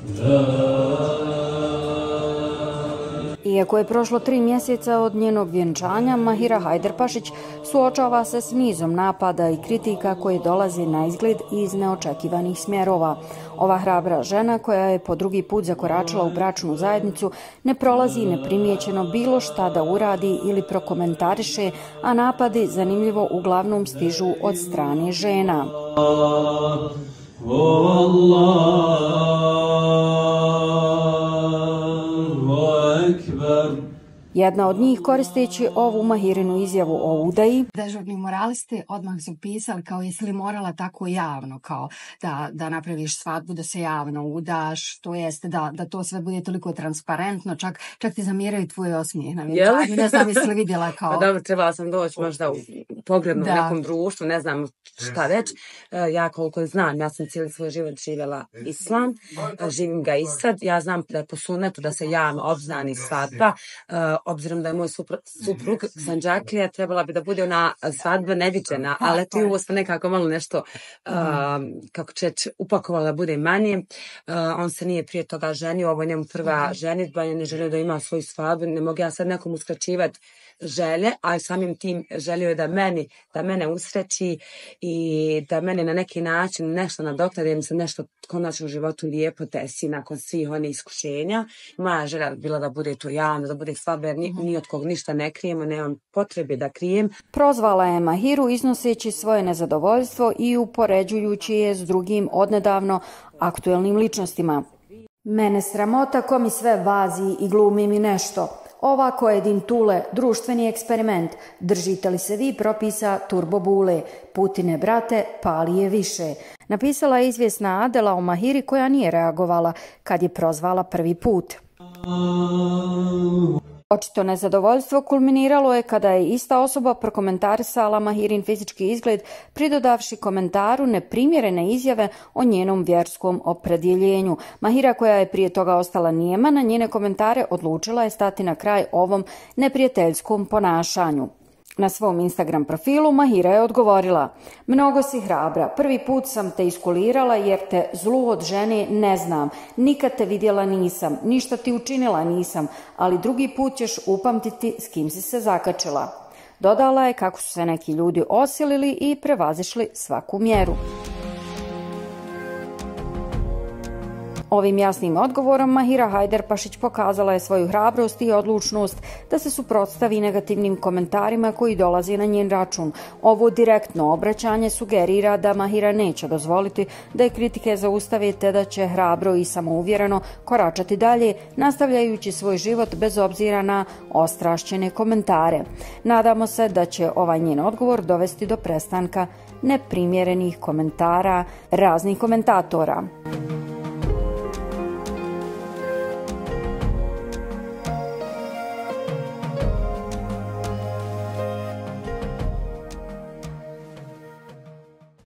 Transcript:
Iako je prošlo 3 mjeseca od njenog vjenčanja, Mahira Hajderpašić suočava se s nizom napada i kritika koje dolaze na izgled iz neočekivanih smjerova. Ova hrabra žena, koja je po drugi put zakoračila u bračnu zajednicu, ne prolazi neprimjećeno bilo šta da uradi ili prokomentariše, a napadi, zanimljivo, uglavnom stižu od strane žena. Jedna od njih, koristeći ovu Mahirinu izjavu o udaji, dežurni moralisti odmah su pisali kao jesi li morala tako javno, kao da napraviš svadbu, da se javno udaš, to jeste da to sve bude toliko transparentno, čak ti zamjeraju tvoj osmijeh na vjenčanju. Ne znam jesi li vidjela kao... Pa dobro, trebala sam doći možda u pogrebnu nekom društvu, ne znam šta već. Ja koliko znam, ja sam cijeli svoj život živjela islam, živim ga i sad. Ja znam da je po sunnetu da se javno obznani svadba. Obzirom da je moj suprug Sandžaklija, trebala bi da bude ona svadba neviđena, ali ti ovo sam nekako malo nešto, kako će upakovala da bude manje. On se nije prije toga ženio, ovo je njemu prva ženitba, je ne želio da ima svoju svadbu, ne mogu ja sad nekom uskraćivati želje, a samim tim želio je da mene usreći i da mene na neki način nešto nadoknadi, da mi se nešto konačno u životu lijepo desi nakon svih onih iskušenja. Moja želja bila da bude to javno, da bude svadba, jer ni od kog ništa ne krijemo, nemam potrebe da krijem. Prozvala je Mahiru iznoseći svoje nezadovoljstvo i upoređujući je s drugim odnedavno aktuelnim ličnostima. Mene sramota ko mi sve vazi i glumi mi nešto. Ovako je Din Tule, društveni eksperiment. Držite li se vi propisa Turbo Bule? Putine, brate, pali je više. Napisala je izvjesna Adela o Mahiri, koja nije reagovala kad je prozvala prvi put. Očito nezadovoljstvo kulminiralo je kada je ista osoba prokomentarisala Mahirin fizički izgled, pridodavši komentaru neprimjerene izjave o njenom vjerskom opredjeljenju. Mahira, koja je prije toga ostala nijema, na njene komentare odlučila je stati na kraj ovom neprijateljskom ponašanju. Na svom Instagram profilu Mahira je odgovorila: mnogo si hrabra, prvi put sam te iskulirala jer te zlu od žene ne znam, nikad te vidjela nisam, ništa ti učinila nisam, ali drugi put ćeš upamtiti s kim si se zakačila. Dodala je kako su se neki ljudi osilili i prevazišli svaku mjeru. Ovim jasnim odgovorom Mahira Hajderpašić pokazala je svoju hrabrost i odlučnost da se suprotstavi negativnim komentarima koji dolaze na njen račun. Ovo direktno obraćanje sugerira da Mahira neće dozvoliti da je kritike zaustave, te da će hrabro i samouvjereno koračati dalje, nastavljajući svoj život bez obzira na ostrašćene komentare. Nadamo se da će ovaj njen odgovor dovesti do prestanka neprimjerenih komentara raznih komentatora.